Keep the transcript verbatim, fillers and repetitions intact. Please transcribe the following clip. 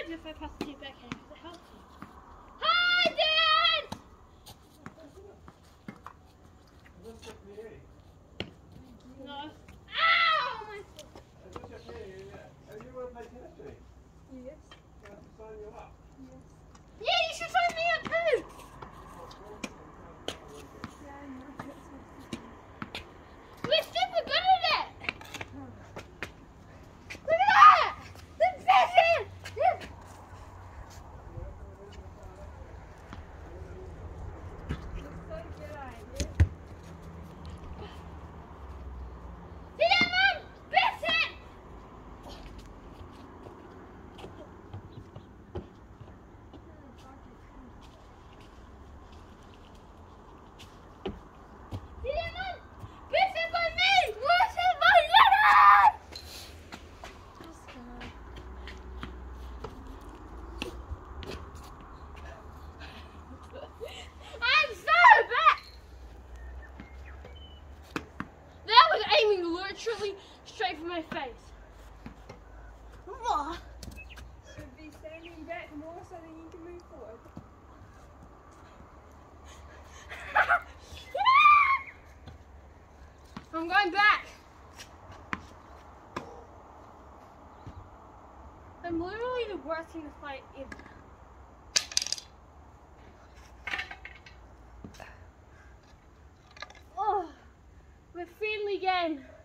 good if I pass it to your backhand because it helps you. Hi, Dad! No. Ow! My foot. Have you ever played tennis, Jenny? Yes. Can I sign you up? Yes. Yeah, you should sign me up too! Yeah, I know. We're super good at it! Look at that! The pheasant! Yes. See that, Mum? Pheasant! See that, Mum? Pheasant by me! Where's it by Jenny? I'm so bad! That was aiming literally straight for my face. What? Should be standing back more so that you can move forward. I'm going back. I'm literally the worst thing to fight ever. Oh, we're friendly again.